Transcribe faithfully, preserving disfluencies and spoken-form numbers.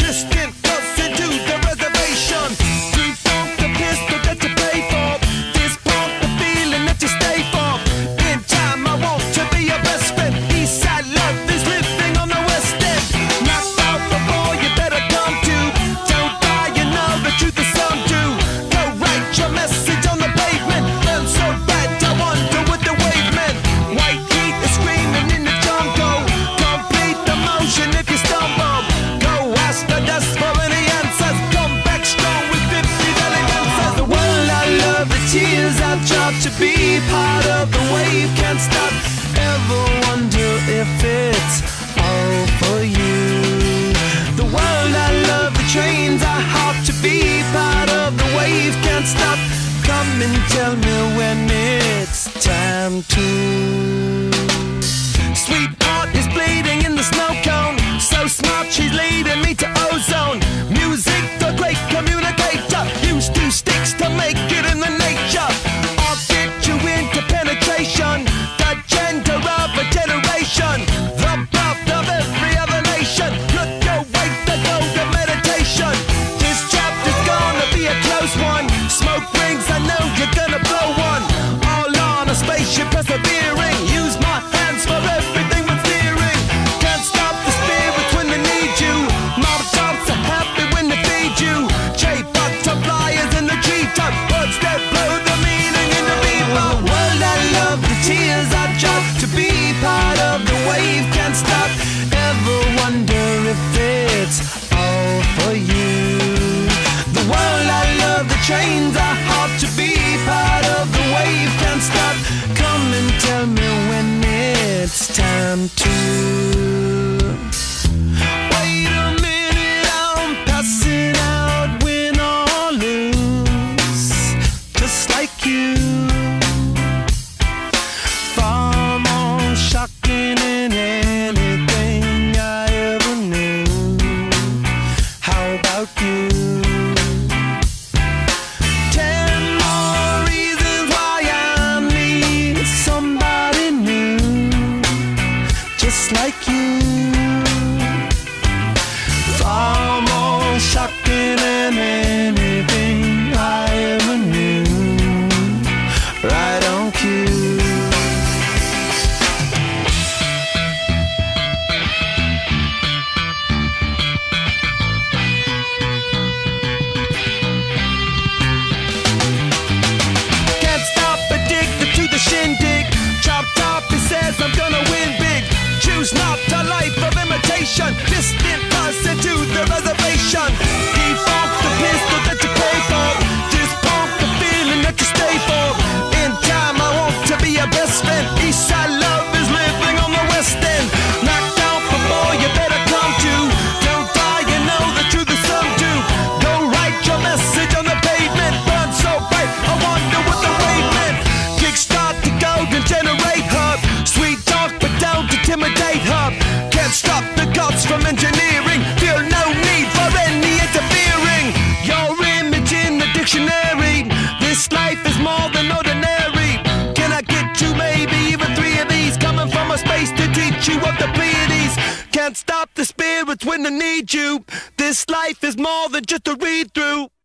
distant cousin to the reservation. Default the pistol that you pay for. This pump the feeling that you stay for. In time I want to be your best friend. Eastside love is living on the west end. Knocked out before you better come to. Don't die, you know the truth is some do. Go write your message on the pavement. Burn so bad I wonder what the wave meant. White heat is screaming in the jungle. Complete the motion if you stumble. Go ask the dust for any answers. Come back strong with fifty belly dancers. The world I love, the tears I drop to be part of the wave can't stop. Ever wonder if it's all for you? The world I love, the trains I hop to be part of the wave can't stop. Come and tell me when it's time to. Sweetheart is bleeding in the snow cone. So smart she's leading me to ozone. Music, the great communicator. Use two sticks to make it in the nature. I'll get you into penetration. The gender of a generation. The birth of every other nation. Look your way to go to meditation. This chapter's gonna be a close one. Smoke rings, I know you're gonna blow one. All on a spaceship persevering. Use my hands for everything but steering. Can't stop the spirits when they need you. Mob tops are happy when they feed you. J-butterflies in the treetop. Words that blow the meaning in the people. World I love, the tears I drop to be part of the wave can't stop. Ever wonder if it's all for you? The world I love, the trains I hop to be part of the wave can't stop. Come and tell me when it's time to. Wait a minute, I'm passing out, win or lose, just like you. Far more shocking than anything I ever knew. How about you? Ten more reasons why I need somebody new, just like you. Far more shocking than anything I ever knew. Right on cue. Can't stop, addicted to the shindig. Chop top, he says I'm gonna win big. Choose not a life of imitation. Distant person to the reservation. Default the pistol that you pay for. Just pump the feeling that you stay for. In time I want to be your best friend. Eastside love is living on the west end. Knocked out before you better come to. Don't die, you know the truth is some do. Go write your message on the pavement. Burn so bright, I wonder what the wave meant. Kickstart the golden generate hub. Sweet talk but don't intimidate hub. Can't stop the gods from engineering. Feel no need for any interfering. Your image in the dictionary. This life is more than ordinary. Can I get you maybe even three of these? Coming from a space to teach you of the Pleiades. Can't stop the spirits when they need you. This life is more than just a read through.